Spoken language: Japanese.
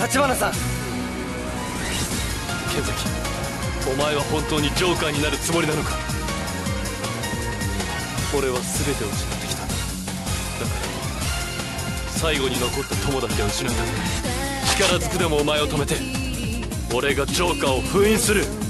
立花さん。 剣崎、お前は本当にジョーカーになるつもりなのか。俺は全てを失ってきた。だから最後に残った友だけは失った。力ずくでもお前を止めて俺がジョーカーを封印する。